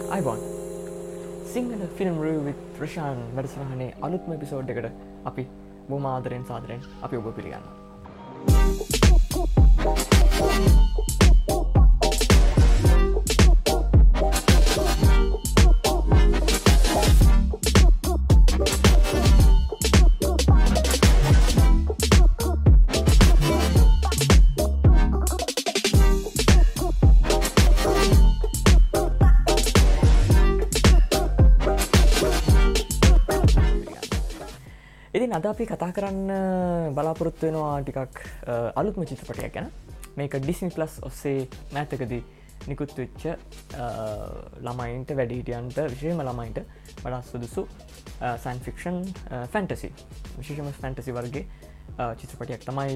අයිබොන් Sinhala film රිව් විත් ප්‍රශාන් වැඩසටහනේ අලුත්ම episode එකට අපි බොහොම ආදරෙන් සාදරෙන් අපි ඔබ පිළිගන්නවා. ඉතින් අද අපි කතා කරන්න බලාපොරොත්තු වෙනවා ටිකක් අලුත්ම චිත්‍රපටයක් ගැන. මේක Disney Plus ඔස්සේ මෑතකදී නිකුත් වෙච්ච ළමයින්ට වැඩිහිටියන්ට විශේෂයෙන්ම ළමයින්ට වඩා සුදුසු සයන්ස් ෆික්ෂන් ෆැන්ටසි විශේෂයෙන්ම ෆැන්ටසි වර්ගයේ චිත්‍රපටයක් තමයි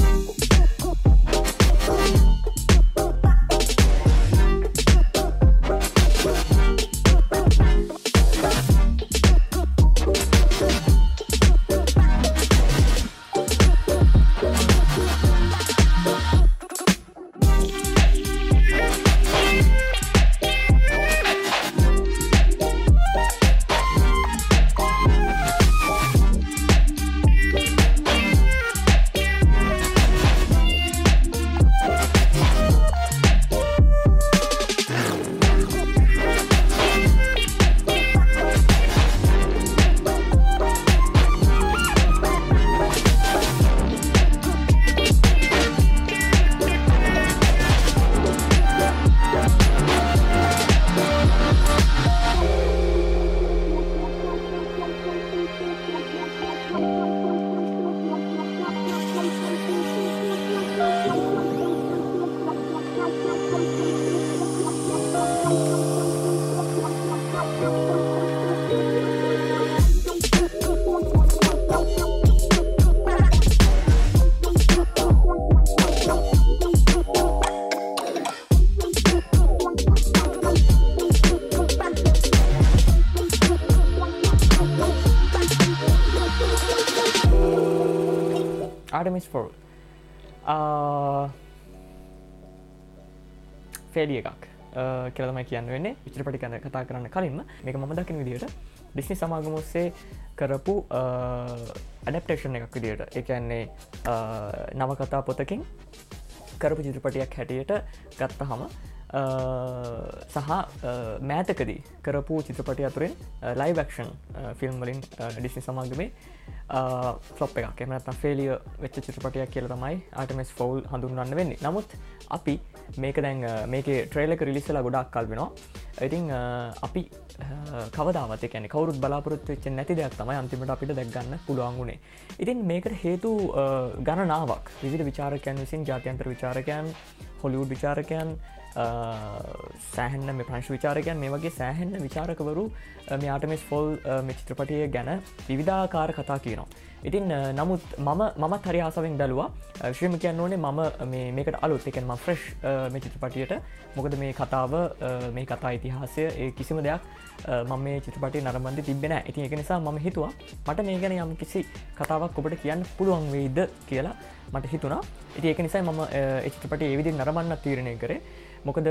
Artemis Fowl ෆේලිය එකක් කියලා තමයි කියන්න වෙන්නේ. චිත්‍රපටි ගැන කතා කරන්න කලින්ම මේක මම දකින විදිහට ඩිස්නි සමාගම ඔස්සේ කරපු ඇඩැප්ටේෂන් එකක් විදිහට. ඒ කියන්නේ නවකතා පොතකින් කරපු චිත්‍රපටයක් හැටියට ගත්තහම සහ මෑතකදී කරපු චිත්‍රපටය අතුරෙන් ලයිව් ඇක්ෂන් ෆිල්ම් වලින් ඩිස්නි සමාගමේ ෆ්ලොප් එකක්. එහෙම නැත්නම් ෆේලියර් වෙච්ච චිත්‍රපටයක් කියලා තමයි Artemis Fowl හඳුන්වන්න වෙන්නේ. නමුත් අපි මේක දැන් මේකේ ට්‍රේලර් එක රිලීස් වෙලා ගොඩාක් කල් වෙනවා. ඉතින් අපි කවදාවත් ඒ කියන්නේ කවුරුත් බලාපොරොත්තු වෙච්ච නැති දෙයක් තමයි අන්තිමට අපිට දැක් ගන්න පුළුවන් වුණේ. ඉතින් මේකට හේතු ගණනාවක් විවිධ විචාරකයන් විසින් ජාත්‍යන්තර විචාරකයන්, හොලිවුඩ් විචාරකයන්, සෑහෙන්න මේ ප්‍රංශ විචාරකයන් මේ වගේ සෑහෙන්න විචාරකවරු මේ Artemis Fowl මේ චිත්‍රපටය ගැන විවිධාකාර කතා කියනවා. ඉතින් නමුත් මමත් හරි ආසාවෙන් බැලුවා. විශේෂයෙන්ම කියන්න ඕනේ මම මේකට අලුත්. ඒ කියන්නේ මම ෆ්‍රෙෂ් මේ චිත්‍රපටියට. මොකද මේ කතාව මේ කතා ඉතිහාසය ඒ කිසිම දෙයක් මම මේ චිත්‍රපටයේ නරඹන්නේ තිබ්බේ නැහැ. ඉතින් ඒක නිසා මම හිතුවා මට මේ ගැන යම් කිසි කතාවක් ඔබට කියන්න පුළුවන් වෙයිද කියලා මට හිතුණා. ඉතින් ඒක නිසා මම ඒ චිත්‍රපටය ඒ විදිහට නරඹන්න තීරණය කරේ. මොකද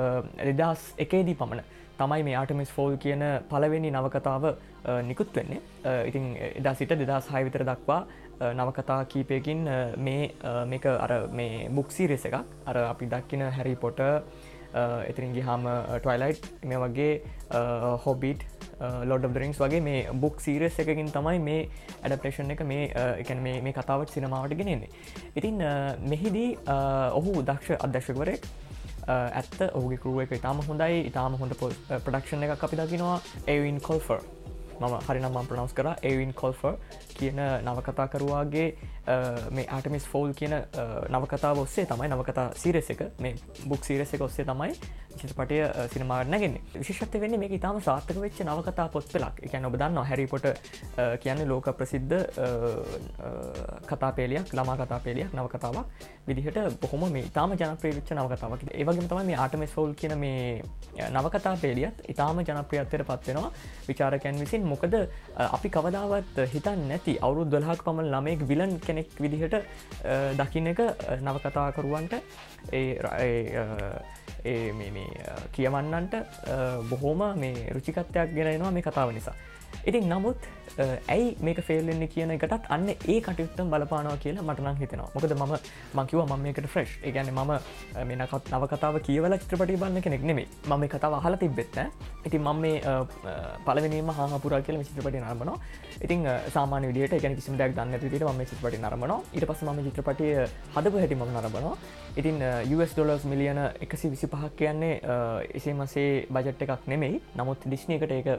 2001 දී පමණ තමයි මේ Artemis Fowl කියන පළවෙනි නවකතාව නිකුත් වෙන්නේ. ඉතින් එදා සිට 2006 විතර දක්වා නවකතා කීපයකින් මේක අර මේ බුක් සීරීස් එකක්. අර අපි දකින Harry Potter, එතනින් ගියාම Twilight මේ වගේ Hobbit, Lord of the Rings වගේ මේ බුක් සීරීස් එකකින් තමයි මේ ඇඩැප්ටේෂන් එක මේ ඒ කියන්නේ මේ කතාවට සිනමාවට ගෙනෙන්නේ. ඉතින් මෙහිදී ඔහු දක්ෂ අධ්‍යක්ෂකවරයෙක් ඇත්ත ඔහුගේ කරුව එක ඉතාම හොඳයි. ඉතාම හොඳ ප්‍රඩක්ෂන් එකක් අපි දකිනවා. එවින් කොල්ෆර් මම හරිනම් මම ප්‍රනවුන්ස් කරා. එවින් කොල්ෆර් කියන නවකතාකරුවාගේ මේ Artemis Fowl කියන නවකතාව ඔස්සේ තමයි නවකතා සීරීස් එක මේ බුක් සීරීස් එක ඔස්සේ තමයි චිත්‍රපටය සිනමාවට නැගෙන්නේ. විශේෂත්වය වෙන්නේ මේක ඉතාම සාර්ථක වෙච්ච නවකතා පොත් පෙළක්. ඒ කියන්නේ ඔබ දන්නවා Harry Potter කියන්නේ ලෝක ප්‍රසිද්ධ කතා පෙළියක්, ළමා කතා පෙළියක්, නවකතාවක් විදිහට බොහොම මේ ඉතාම ජනප්‍රිය වෙච්ච නවකතාවක්. ඒ වගේම තමයි මේ Artemis Fowl කියන මේ නවකතා පෙළියත් ඉතාම ජනප්‍රියත්වයට පත් වෙනවා විචාරකයන් විසින්. මොකද අපි කවදාවත් හිතන්නේ නැති අවුරුදු 12ක පමණ ළමයෙක් විලන් කෙනෙක් විදිහට දකින්න එක නවකතාකරුවන්ට මේ කියවන්නන්ට බොහෝම මේ රුචිකත්වයක් ගෙනනවා මේ කතාව නිසා. ඉතින් නමුත් ඇයි මේක ෆෙල්ලෙන්නේ කියන එකටත් අන්න ඒ කටයුත්තම් බලපානවා කියලා මටනම් හිතෙනවා. මොකද මම කිව්වා මම මේකට ෆ්‍රෙෂ්. ඒ කියන්නේ මම මේ නව කතාව කියවලා චිත්‍රපටය බලන කෙනෙක් නෙමෙයි. මම මේ කතාව අහලා තිබ්බෙත් නෑ. ඉතින් මම මේ පළවෙනිම හාහපුරා කියලා මේ චිත්‍රපටය නරඹනවා. ඉතින් සාමාන්‍ය විදිහට ඒ කියන්නේ කිසිම දෙයක් දන්නේ නැති විදිහට මම මේ චිත්‍රපටය නරඹනවා. ඊට පස්සේ මම චිත්‍රපටය හදපු හැටි මම නරඹනවා. ඉතින් US ඩොලර්ස් මිලියන 125ක් කියන්නේ එසේමසේ බජට් එකක් නෙමෙයි. නමුත් ඩිස්නි එකට ඒක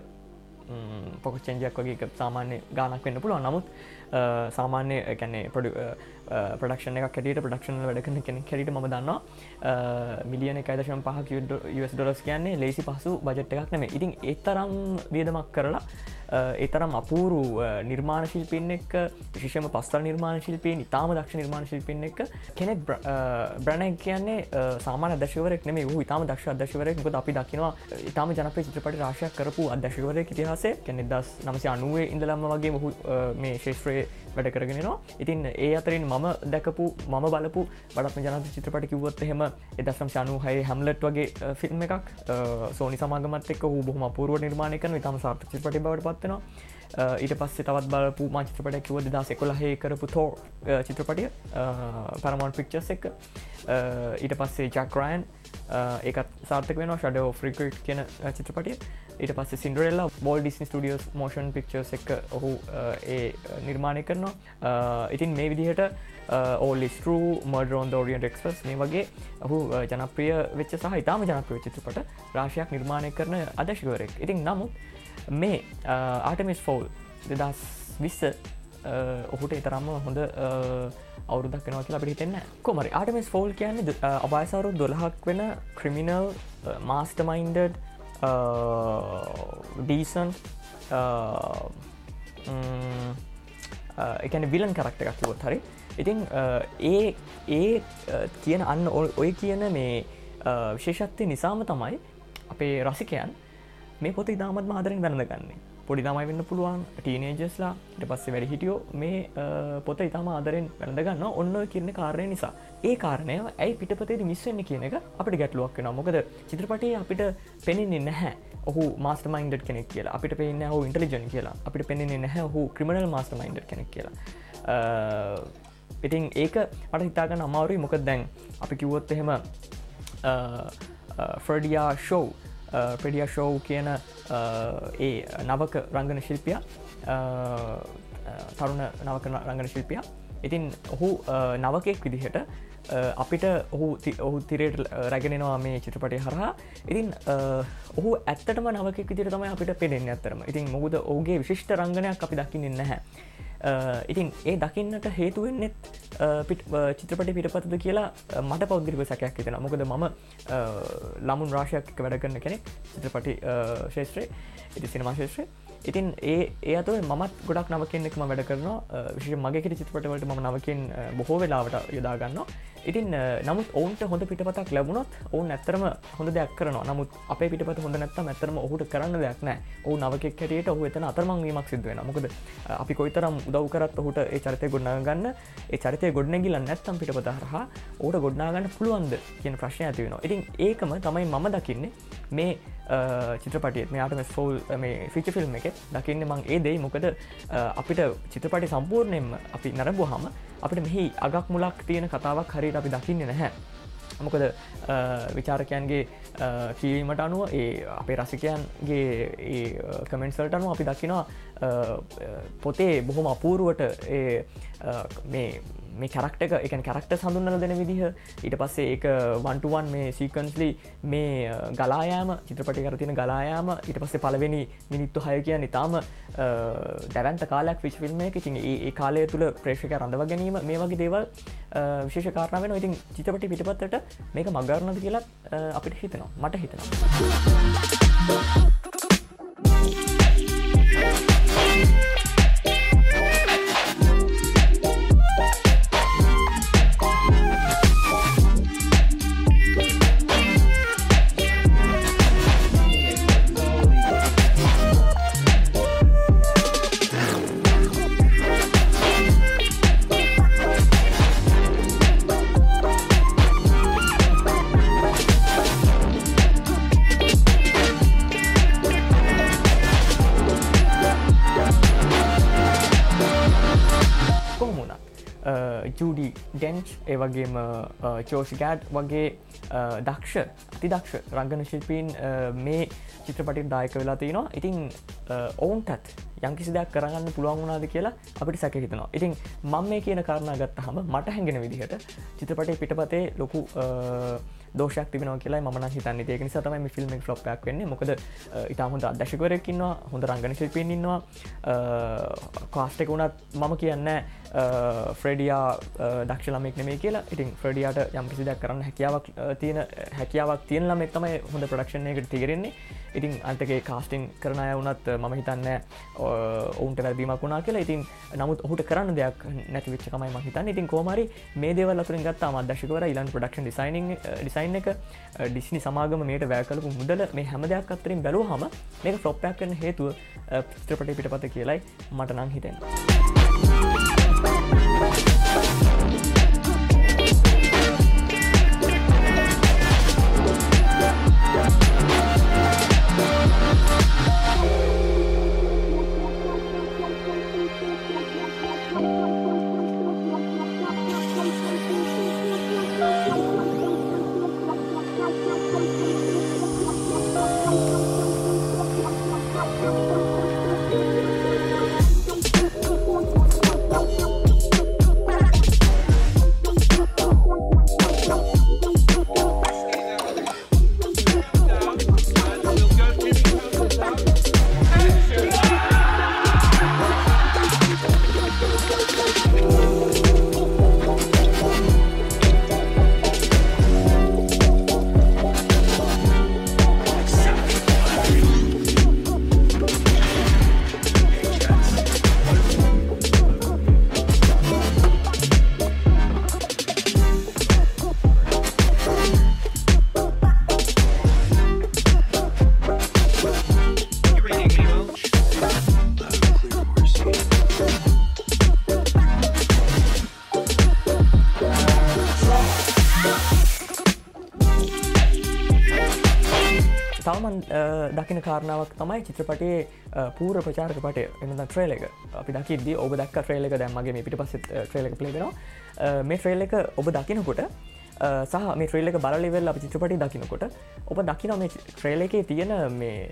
පොකස් චෙන්ජයක් වගේ සාමාන්‍ය ගානක් වෙන්න පුළුවන්. නමුත් සාමාන්‍ය කැන්නේ ප්‍රඩක්ෂන එක කැට ප්‍රඩක්ෂන වැඩ කන කෙනෙ කැරිට ම දන්නවා මිලියන 1.5 US ඩොලර්ස් කියන්නේ ලේසි පහසු බජට් එකක් නෙමෙයි. ඉතින් ඒ තරම් වියදමක් කරලා ඒ තරම් අපූරු නිර්මාණ ශිල්පීන් එක්ක විශේෂම පස්තර නිර්මාණ ශිල්පීන් ඉතාම දක්ෂ නිර්මාණ ශිල්පීන් එක්ක කෙනෙක් බ්‍රැනග් කියන්නේ සාමාන්‍ය අධ්‍යක්ෂකවරයෙක් නෙමෙයි. ඌ ඉතාම දක්ෂ අධ්‍යක්ෂකවරයෙක්. මොකද අපි දකිනවා ඉතාම ජනප්‍රිය චිත්‍රපට රාශියක් කරපු අධ්‍යක්ෂකවරයෙක් ඉතිහාසයේ කියන්නේ 1990 ඉඳලම වගේ ඔහු මේ ශේෂ්ත්‍රයේ වැඩ කරගෙනවා. ඉතින් ඒ අතරින් මම දැකපු මම බලපු වඩාත්ම ජනප්‍රිය චිත්‍රපට කිව්වොත් එහෙම 1996 හැම්ලට් වගේ ෆිල්ම් එකක් සෝනි සමාගමත් එක්ක ඌ බොහොම අපූර්ව නිර්මාණය කරන ඉතාම සාර්ථක චිත්‍රපටයක් බවට පත් වෙනවා. ඊට පස්සේ තවත් බලපු මා චිත්‍රපටයක් කිව්ව 2011 කරපු තෝර් චිත්‍රපටය Paramount Pictures එක. ඊට පස්සේ ජැක් රයන් ඒකත් සාර්ථක වෙනවා. Shadow of Regret කියන චිත්‍රපටය. ඊට පස්සේ Cinderella Walt Disney Studios Motion Pictures එක ඔහු ඒ නිර්මාණය කරනවා. ඉතින් මේ විදිහට All is True, Murder on the Orient Express මේ වගේ ඔහු ජනප්‍රිය වෙච්ච සහ ඉතාම ජනප්‍රිය චිත්‍රපට රාශියක් නිර්මාණය කරන අධ්‍යක්ෂකවරයෙක්. ඉතින් නමුත් මේ ආර්ටමිස් ෆෝල් 2020 ඔහුට තරම්ම හොඳ අවුරුදක් වෙනවා කියලා අපිට හිතෙන්නේ නැහැ. කොහොම හරි ආර්ටමිස් ෆෝල් කියන්නේ අබායස අවුරුදු 12ක් වෙන ක්‍රිමිනල් මාස්ටර්මයින්ඩඩ් ඩීසන්ට් එකන විලන් කරක්ට එකක් කිවොත් හරි. ඉතින් ඒ කියන අන්න ඔය කියන මේ විශේෂත්වය නිසාම තමයි අපේ රසිකයන් මේ පොත ඉතාමත්ම ආදරෙන් වැළඳගන්නේ. පොඩි ළමයි වෙන්න පුළුවන්, ටීනේජර්ස්ලා, ඊට පස්සේ වැඩි හිටියෝ මේ පොත ඉතාම ආදරෙන් වැළඳගන්නවා ඔන්න ඔය කියන කාරණය නිසා. ඒ කාරණය ඇයි පිටපතේදී මිස් වෙන්නේ කියන එක අපිට ගැටලුවක් වෙනවා. මොකද චිත්‍රපටයේ අපිට පෙනෙන්නේ නැහැ ඔහු මාස්ටර්මයින්ඩඩ් කෙනෙක් කියලා. අපිට පෙනෙන්නේ නැහැ ඔහු ඉන්ටෙලිජන්ට් කියලා. අපිට පෙනෙන්නේ නැහැ ඔහු ක්‍රිමිනල් මාස්ටර්මයින්ඩඩ් කෙනෙක් කියලා. ඉතින් ඒක මට හිතාගන්න අමාරුයි. මොකද දැන් අපි කිව්වොත් එහෙම ෆ්‍රෙඩියා ෂෝව් කියන ඒ නවක රංගන ශිල්පියා තරුණ නවක රංගන ශිල්පියා. ඉතින් ඔහු නවකෙක් විදිහට අපිට ඔහු තිරයට රැගෙනවා මේ චිත්‍රපටය හරහා. ඉතින් ඔහු ඇත්තටම නවකෙක් විදිහට තමයි අපිට පෙනෙන්නේ ඇත්තටම. ඉතින් මොකද ඔහුගේ විශිෂ්ට රංගනයක් අපි දකින්නේ නැහැ. ඉතින් ඒ දකින්නට හේතුවෙන්නෙත් චිත්‍රපටි පිටපතද කියලා මට පෞද්ගලිකව සැකයක් හිතෙනවා. මොකද මම ළමුන් රාශියක් එක්ක වැඩ කරන කෙනෙක් චිත්‍රපටි ශාස්ත්‍රයේ, ඉතින් සිනමා ශාස්ත්‍රයේ. ඉතින් ඒ අතර මමත් ගොඩක් නවකෙන් එක්කම වැඩ කරනවා. විශේෂයෙන් මගේ කිරි චිත්‍රපටවලට මම නවකෙන් බොහෝ වෙලාවට යොදා ගන්නවා. ඉතින් නමුත් ඔවුන්ට හොඳ පිටපතක් ලැබුණොත් ඔවුන් ඇත්තටම හොඳ දෙයක් කරනවා. නමුත් අපේ පිටපත හොඳ නැත්නම් ඇත්තටම ඔහුට කරන්න දෙයක් නැහැ. ඔහු නවකෙක් හැටියට ඔහු එතන අතරමං වීමක් සිද්ධ වෙනවා. මොකද අපි කොයිතරම් උදව් කරත් ඔහුට ඒ චරිතය ගොඩනගා ගන්න, ඒ චරිතය ගොඩනැගිලා නැත්නම් පිටපත හරහා ඔහුට ගොඩනගා ගන්න පුළුවන්ද කියන ප්‍රශ්නය ඇති වෙනවා. ඉතින් ඒකම තමයි මම දකින්නේ මේ චිත්‍රපටියේ මේ ආර්ටමිස් ෆෝල් මේ ෆීචර් ෆිල්ම් එකේ දකින්නේ මම ඒ දෙයි. මොකද අපිට චිත්‍රපටය සම්පූර්ණයෙන්ම අපි නරඹුවාම අපිට මෙහි අගක් මුලක් තියෙන කතාවක් හරියට අපි දකින්නේ නැහැ. මොකද විචාරකයන්ගේ කියවීමට අනුව ඒ අපේ රසිකයන්ගේ ඒ කමෙන්ට්ස් වලට අනුව අපි දකිනවා පොතේ බොහොම අපූර්වට මේ කැරක්ටර් එක, ඒ කියන්නේ කැරක්ටර්ස් හඳුන්වලා දෙන විදිහ, ඊට පස්සේ ඒක 1-to-1 මේ සීක්වන්ස්ලි මේ ගලා යාම, චිත්‍රපටය කර තියෙන ගලා යාම, ඊට පස්සේ පළවෙනි මිනිත්තු 6 කියන්නේ ඊටාම දැවැන්ත කාලයක් ෆිචර් ෆිල්ම් එකක. ඉතින් ඒ කාලය තුල ප්‍රේක්ෂකයා රඳව ගැනීම මේ වගේ දේවල් විශේෂ කාරණා වෙනවා. ඉතින් චිත්‍රපටි පිටපතට මේක මගහරනද කියලා අපිට හිතෙනවා. මට හිතෙනවා. ජූඩි ඩෙන්ච් ඒ වගේම චෝෂි ගෑඩ් වගේ දක්ෂ අතිදක්ෂ රංගන ශිල්පීන් මේ චිත්‍රපටින් දායක වෙලා තිනවා. ඉතින් ඔවුන්ටත් යම්කිසි දෙයක් කරගන්න පුළුවන් වුණාද කියලා අපිට සැක හිතෙනවා. ඉතින් මම මේ කියන කාරණා ගත්තහම මට හැඟෙන විදිහට චිත්‍රපටයේ පිටපතේ ලොකු දෝෂයක් තිබෙනවා කියලා මම නම් හිතන්නේ. ඒක නිසා තමයි මේ ෆිල්ම් එක ෆ්ලොප් එකක් වෙන්නේ. මොකද ඉතාලම හොඳ අධ්‍යක්ෂකවරයෙක් ඉන්නවා, හොඳ රංගන ශිල්පීන් ඉන්නවා. කාස්ට් එක උනත් මම කියන්නේ ෆ්‍රෙඩියා දක්ෂ ළමෙක් නෙමෙයි කියලා. ඉතින් ෆ්‍රෙඩියාට යම් කිසි දෙයක් කරන්න හැකියාවක් තියෙන ළමෙක් තමයි හොඳ ප්‍රොඩක්ෂන් එකකට තියරෙන්නේ. ඉතින් අන්තකේ කාස්ටිං කරන අය වුණත් මම හිතන්නේ ඔවුන්ට වැරදීමක් වුණා කියලා. ඉතින් නමුත් ඔහුට කරන්න දෙයක් නැති වෙච්ච කමයි මම හිතන්නේ. ඉතින් කොහොම හරි මේ දේවල් අතුරින් ගත්තාම අධ්‍යක්ෂකවරයා ඊළඟ ප්‍රොඩක්ෂන් ඩිසයින් එක ඩිස්නි සමාගම මේට වැය කරපු මුදල මේ හැම දෙයක් අතරින් බැලුවාම මේක ෆ්ලොප් එකක් වෙන්න හේතුව චිත්‍රපටයේ පිටපත කියලායි මට නම් හිතෙන්නේ. දකින කාරණාවක් තමයි චිත්‍රපටයේ පූර්ව ප්‍රචාරක පටය එනද ට්‍රේල එක අපි දකිද්දී ඔබ දක්ක ට්‍රේල එක දැම්මගේ මේ පිටිපස්සේ ට්‍රේල එක ප්ලේ වෙනවා. මේ ට්‍රේල එක ඔබ දකිනකොට සහ මේ ට්‍රේල එක බලලෙවල් අපි චිත්‍රපටය දකිනකොට ඔබ දකින මේ ට්‍රේල එකේ තියෙන මේ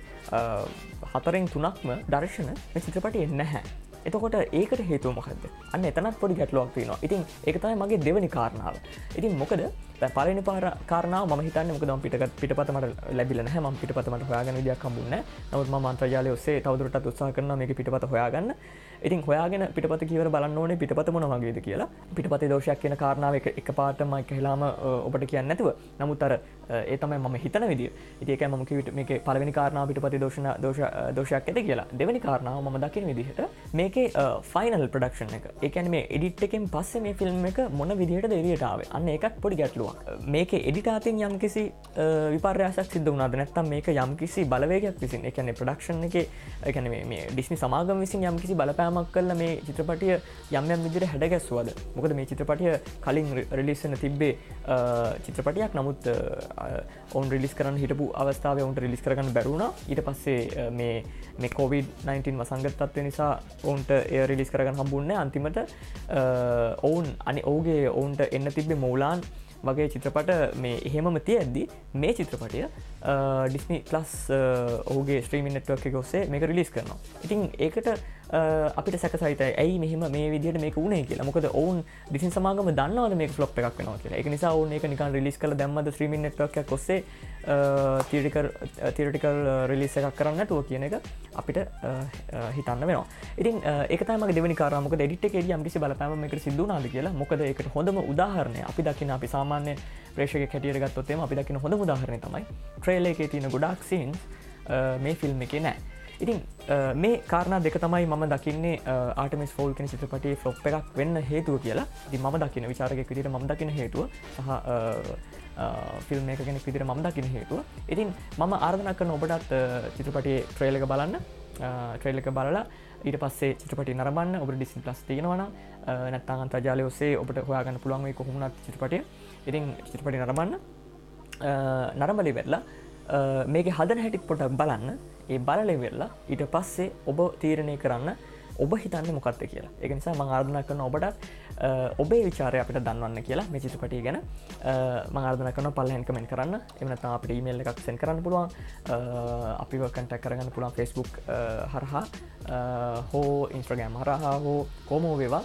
4න් 3ක්ම දර්ශන මේ චිත්‍රපටයේ නැහැ. එතකොට ඒකට හේතුව මොකක්ද? අන්න එතනත් පොඩි ගැටලුවක් තියෙනවා. ඉතින් ඒක තමයි මගේ දෙවෙනි කාරණාව. ඉතින් මොකද පළවෙනි කාරණාව මම හිතන්නේ මොකද මම පිටපත මට ලැබිලා නැහැ. මම පිටපත මට හොයාගන්න විදියක් හම්බුන්නේ නැහැ. නමුත් මම අන්තර්ජාලය ඔස්සේ තවදුරටත් උත්සාහ කරනවා මේකේ පිටපත හොයාගන්න. ඉතින් හොයාගෙන පිටපත කියවර බලන්න ඕනේ පිටපත මොන වගේද කියලා. පිටපතේ දෝෂයක් කියන කාරණාව එකපාරටම එකහෙලාම ඔබට කියන්නේ නැතුව. නමුත් අර ඒ තමයි මම හිතන විදිය. ඉතින් ඒකයි මම කිව්වේ මේකේ පළවෙනි කාරණාව පිටපතේ දෝෂයක් ඇද කියලා. දෙවෙනි කාරණාව මම දකින විදිහට මේකේ ෆයිනල් ප්‍රොඩක්ෂන් එක. ඒ කියන්නේ මේ එඩිට් එකෙන් පස්සේ මේ ෆිල්ම් එක මොන විදිහටද එළියට ආවේ. අන්න ඒකත් පොඩි ගැටලුවක්. මේකේ එඩිට් අතින් යම්කිසි විපර්යාසයක් සිද්ධ වුණාද නැත්නම් මේක යම්කිසි බලවේගයක් විසින් ඒ කියන්නේ ප්‍රොඩක්ෂන් එකේ ඒ කියන්නේ මේ ඩිස්නි සමාගම විසින් යම්කිසි බලපෑමක් කළා මේ චිත්‍රපටිය යම් විදිහට හැඩගැස්සුවද. මොකද මේ චිත්‍රපටිය කලින් රිලීස් වෙන තිබ්බේ චිත්‍රපටියක්. නමුත් ඔවුන් රිලීස් කරන්න හිටපු අවස්ථාවේ ඔවුන්ට රිලීස් කරගන්න බැරි වුණා. ඊට පස්සේ මේ COVID-19 වසංගත තත්ත්වය නිසා ඔවුන්ට එය රිලීස් කරගන්න හම්බුන්නේ නැහැ. අන්තිමට ඔවුන්ට එන්න තිබ්බේ මූලාන් වගේ චිත්‍රපට මේ එහෙමම තියෙද්දි මේ චිත්‍රපටය ඩිස්නි ප්ලස් ඔහුගේ ස්ට්‍රීමින් නෙට්වර්ක් එක ඔස්සේ මේක රිලීස් කරනවා. ඉතින් ඒකට අපිට සැකසහිතයි ඇයි මෙහෙම මේ විදිහට මේක වුණේ කියලා. මොකද ඔවුන් ඩිස්නි සමාගම දන්නවද මේක ෆ්ලොප් එකක් වෙනවා කියලා. ඒක නිසා ඔවුන් ඒක නිකන් රිලීස් කරලා දැම්මද ස්ට්‍රීමින් නෙට්වර්ක් එකක් ඔස්සේ තියරිටිකල් රිලීස් එකක් කරන්න නැතුව කියන එක අපිට හිතන්න වෙනවා. ඉතින් ඒක තමයි මගේ දෙවෙනි කාරණාව. මොකද එඩිට් එකේදී යම්කිසි බලපෑමක් මේකට සිද්ධ වුණාද කියලා. මොකද ඒකට හොඳම උදාහරණය අපි දකින අපි සාමාන්‍ය ප්‍රේක්ෂකයෙක් හැටියට ගත්තොත් එම අපි දකින හොඳම උදාහරණය තමයි ට්‍රේලර් එකේ තියෙන ගොඩාක් සීන්ස් මේ ෆිල්ම් එකේ නැහැ. ඉතින් මේ කාරණා දෙක තමයි මම දකින්නේ ආර්ටමිස් ෆෝල් කියන චිත්‍රපටයේ ෆ්ලොප් එකක් වෙන්න හේතුව කියලා. ඉතින් මම දකින විචාරකයෙක් විදිහට මම දකින හේතුව සහ ෆිල්ම් එක කෙනෙක් විදිහට මම දකින හේතුව. ඉතින් මම ආරාධනා කරන ඔබටත් චිත්‍රපටයේ ට්‍රේලර් එක බලන්න. ට්‍රේලර් එක බලලා ඊට පස්සේ චිත්‍රපටය නරඹන්න. ඔබට ඩිස්නි ප්ලස් තියෙනවා නම් නැත්නම් අන්තර්ජාලය ඔස්සේ ඔබට හොයාගන්න පුළුවන් වෙයි කොහොම වුණත් චිත්‍රපටය. ඉතින් චිත්‍රපටය නරඹන්න. නරඹලි වෙලා මේක හදන හැටි පොඩක් බලන්න. ඒ බලලෙ වෙලා ඊට පස්සේ ඔබ තීරණය කරන්න ඔබ හිතන්නේ මොකක්ද කියලා. ඒක නිසා මම ආරාධනා කරනවා ඔබටත් ඔබේ විචාරය අපිට දන්වන්න කියලා මේ චිත්‍රපටිය ගැන. මම ආරාධනා කරනවා පල්ලෙහෙන් කමෙන්ට් කරන්න. එහෙම නැත්නම් අපිට ඊමේල් එකක් සෙන්ඩ් කරන්න පුළුවන්. අපිව කන්ටැක්ට් කරගන්න පුළුවන් Facebook හරහා හෝ Instagram හරහා හෝ කොහොම වේවා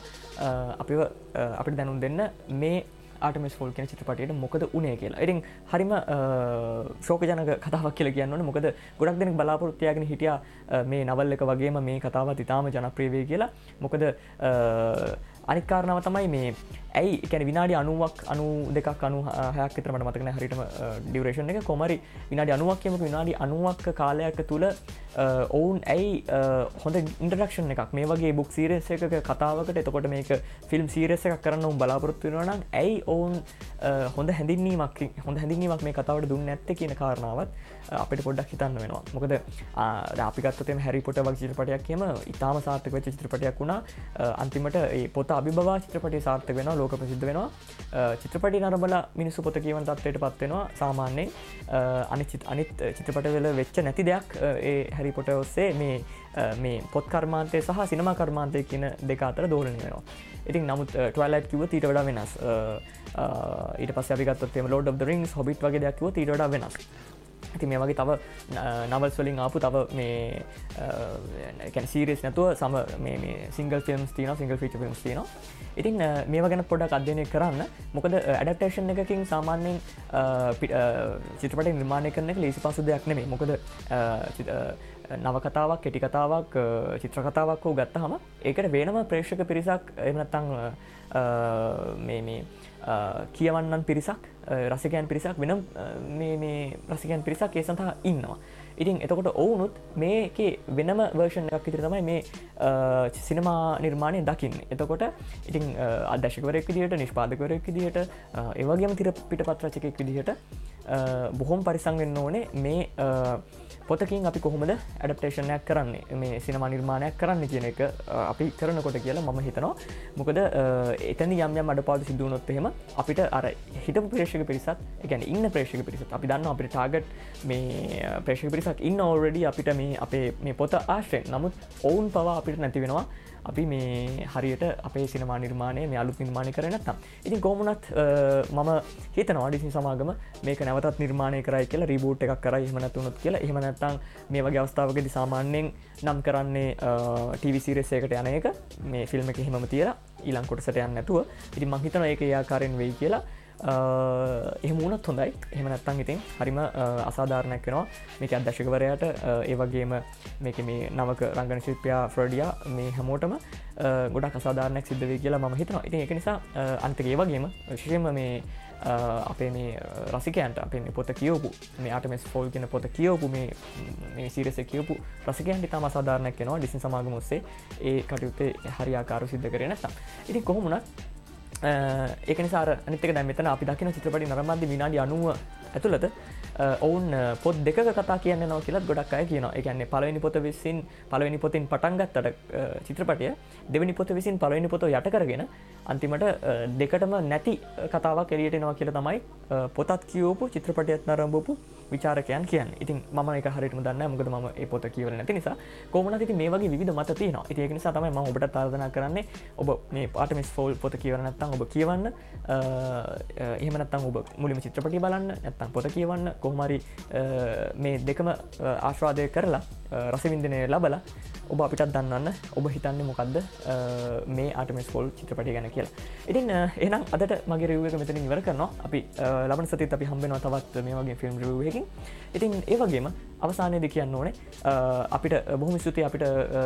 අපිට දැනුම් දෙන්න මේ ආටමිස් ෆෝල් කියන චිත්‍රපටියට මොකද උනේ කියලා. ඉතින් හරිම ශෝකජනක කතාවක් කියලා කියන්න ඕනේ. මොකද ගොඩක් දෙනෙක් බලාපොරොත්තු තියාගෙන හිටියා මේ නවල් එක වගේම මේ කතාවත් ඉතාම ජනප්‍රිය වෙයි කියලා. මොකද අනික් කාරණාව තමයි මේ ඇයි කියන්නේ විනාඩි 90ක් 92ක් 96ක් විතර මට මතක නැහැ හරියටම ඩියුරේෂන් එක කොහමරි විනාඩි 90ක් කියමුකෝ විනාඩි 90ක් කාලයක් තුල ඔවුන් ඇයි හොඳ ඉන්ට්‍රොඩක්ෂන් එකක් මේ වගේ බුක් සීරීස් එකක කතාවකට එතකොට මේක ෆිල්ම් සීරීස් එකක් කරන්න උන් බලාපොරොත්තු වෙනවා නම් ඇයි ඔවුන් හොඳ හැඳින්වීමක් මේ කතාවට දුන්නේ නැත්තේ කියන කාරණාවත් අපිට පොඩ්ඩක් හිතන්න වෙනවා. මොකද අපි ගත්තොත් එimhe හැරි පොටර් වගේ චිත්‍රපටයක් කියම ඉතාම සාර්ථක වෙච්ච චිත්‍රපටයක් වුණා. අන්තිමට ඒ පොත අභිබවා චිත්‍රපටය සාර්ථක වෙනවා ලෝක ප්‍රසිද්ධ වෙනවා. චිත්‍රපටි නරඹලා මිනිස්සු පොත කියවන තත්ත්වයට පත් වෙනවා. සාමාන්‍යයෙන් අනිත් චිත්‍රපටවල වෙච්ච නැති දෙයක් ඒ හැරි පොටර් ඔස්සේ මේ පොත් කර්මාන්තය සහ සිනමා කර්මාන්තය කියන දෙක අතර දෝලනය වෙනවා. ඉතින් නමුත් ට්වයිලයිට් කිව්වොත් ඊට වඩා වෙනස්. ඊට පස්සේ අපි ගත්තොත් එහෙම Lord of the Rings Hobbit වගේ දෙයක් කිව්වොත් ඊට වඩා වෙනස්. ඉතින් මේ වගේ තව නවල්ස් වලින් ආපු තව මේ කියන්නේ සීරීස් නැතුව සම මේ සිංගල් ෆිල්ම්ස් තියෙනවා සිංගල් ෆීචර් ෆිල්ම්ස් තියෙනවා. ඉතින් මේවා ගැන පොඩ්ඩක් අධ්‍යයනය කරන්න. මොකද ඇඩැප්ටේෂන් එකකින් සාමාන්‍යයෙන් චිත්‍රපටය නිර්මාණය කරන එක ලේසි පහසු දෙයක් නෙමෙයි. මොකද නවකතාවක් කෙටි කතාවක් චිත්‍ර කතාවක් හෝ ගත්තහම ඒකට වෙනම ප්‍රේක්ෂක පිරිසක් එහෙම නැත්නම් මේ කියවන්නන් පිරිසක් රසිකයන් පිරිසක් වෙනම් මේ රසිකයන් පිරිසක් ඒ සඳහා ඉන්නවා. ඉතින් එතකොට ඔවුනුත් මේකේ වෙනම වර්ෂන් එකක් විදිහට තමයි මේ සිනමා නිර්මාණය දකින්නේ. එතකොට ඉතින් අධ්‍යක්ෂකවරයෙක් විදිහට නිෂ්පාදකවරයෙක් විදිහට ඒ වගේම තිර පිටපත් රචකයෙක් විදිහට බොහොම පරිස්සම් වෙන්න ඕනේ මේ පොතකින් අපි කොහොමද ඇඩප්ටේෂන්යක් කරන්නේ මේ සිනමා නිර්මාණයක් කරන්න කියන එක අපි කරනකොට කියලා මම හිතනවා. මොකද එතන යම් අඩපාඩු සිදු වුණොත් එහෙම අපිට අර හිටපු ප්‍රේක්ෂක පිරිසත් ඒ කියන්නේ ඉන්න ප්‍රේක්ෂක පිරිසත් අපි දන්නවා අපිට ටාගට් මේ ප්‍රේක්ෂක පිරිසක් ඉන්න ඔල්රෙඩි අපිට මේ අපේ මේ පොත ආශ්‍රයෙන්. නමුත් ඔවුන් පවා අපිට නැති වෙනවා අපි මේ හරියට අපේ සිනමා නිර්මාණය මේ අලුත් නිර්මාණය කරේ නැත්තම්. ඉතින් කොහොමුණත් මම හිතනවා ඩිස්නි සමාගම මේක නැවතත් නිර්මාණය කරයි කියලා රීබූට් එකක් කරයි එහෙම නැතුනොත් කියලා. එහෙම නැත්නම් මේ වගේ අවස්ථාවකදී සාමාන්‍යයෙන් නම් කරන්නේ ටීවී සීරීස් එකකට යන එක මේ ෆිල්ම් එක එහෙමම තියලා ඊළඟ කොටසට යන්නේ නැතුව. ඉතින් මම හිතනවා ඒක ඒ ආකාරයෙන් වෙයි කියලා. එහෙම වුණත් හොඳයි. එහෙම නැත්නම් ඉතින් හරිම අසාධාරණයක් වෙනවා මේක අධ්‍යක්ෂකවරයාට ඒ වගේම මේකේ මේ නවක රංගන ශිල්පියා ෆ්‍රොඩියා මේ හැමෝටම ගොඩක් අසාධාරණයක් සිද්ධ වෙයි කියලා මම හිතනවා. ඉතින් ඒක නිසා අනිත් ඒ වගේම විශේෂයෙන්ම මේ අපේ මේ රසිකයන්ට අපේ මේ පොත කියවපු මේ ආටමිස් ෆෝල් කියන පොත කියවපු මේ සීරීස් එක කියවපු රසිකයන්ට ඉතාම අසාධාරණයක් වෙනවා ඩිස්නි සමාගම ඔස්සේ ඒ කටයුත්තේ හරියාකාරව සිද්ධ කරේ නැත්නම්. ඉතින් කොහොම වුණත් ඒක නිසා අනිත් එක දැන් මෙතන අපි දකින චිත්‍රපටි නරඹද්දී විනාඩි 90 ඇතුළත ඔවුන් පොත් දෙකක කතා කියන්න යනවා කියලා ගොඩක් අය කියනවා. ඒ කියන්නේ පළවෙනි පොතින් පටන් ගත්තට චිත්‍රපටය දෙවෙනි පොත විසින් පළවෙනි පොත යට කරගෙන අන්තිමට දෙකටම නැති කතාවක් එළියට එනවා කියලා තමයි පොතත් කියවපු චිත්‍රපටයත් නරඹපු විචාරකයන් කියන්නේ. ඉතින් මම ඒක හරියටම දන්නේ නැහැ මොකද මම ඒ පොත කියවලා නැති නිසා. කොහොමද ඉතින් මේ වගේ විවිධ මත තියෙනවා. ඉතින් ඒක නිසා තමයි මම ඔබට ආරාධනා කරන්නේ ඔබ මේ ආටමිස් ෆෝල් පොත කියවලා නැත්නම් ඔබ කියවන්න. එහෙම නැත්නම් ඔබ මුලින්ම චිත්‍රපටිය බලන්න නැත්නම් පොත කියවන්න. කොහොම හරි මේ දෙකම ආස්වාදය කරලා රසවින්දනය ලබලා ඔබ අපිටත් දන්වන්න ඔබ හිතන්නේ මොකද්ද මේ ආටමිස් ෆෝල් චිත්‍රපටිය ගැන කියලා. ඉතින් එහෙනම් අදට මගේ රිවිව් එක මෙතනින් ඉවර කරනවා. අපි ලබන සතියේත් අපි හම්බ වෙනවා තවත් මේ වගේ ෆිල්ම් රිවිව් එකකින්. ඉතින් ඒ වගේම අවසානයේදී කියන්න ඕනේ අපිට බොහොම ස්තුතියි අපිට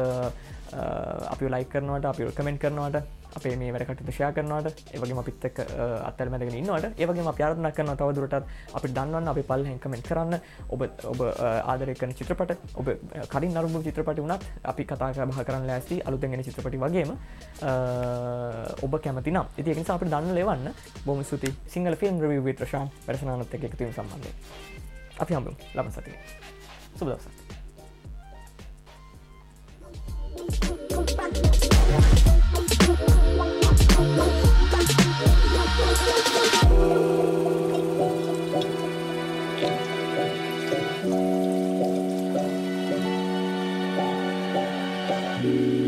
අපිව ලයික් කරනවට අපිව කමෙන්ට් කරනවට අපේ මේ වැඩ කටයුතු ෂෙයා කරනවට ඒ වගේම අපිත් එක්ක අත්හැරමැදගෙන ඉන්නවට ඒ වගේම අපි ආරාධනා කරනවා තව දුරටත් අපිට දන්වන්න අපේ පල්ලෙන් කමෙන්ට් කරන්න ඔබ ආදරය කරන චිත්‍රපට ඔබ කලින් නරඹපු චිත්‍රපටි වුණත් අපි කතා බහ කරන්න ලෑස්ති අලුතෙන් එන චිත්‍රපටි වගේම ඔබ කැමති නම් ඉතින් ඒක නිසා අපිට දන්න ලෙවන්න බොහොම ස්තුතියි Sinhala film review with Rashan වැඩසටහනත් එක්ක එකතු වීම සම්බන්ධයෙන් අපි හම්බෙමු ලබන සතියේ සුබ දවසක්. Thank you.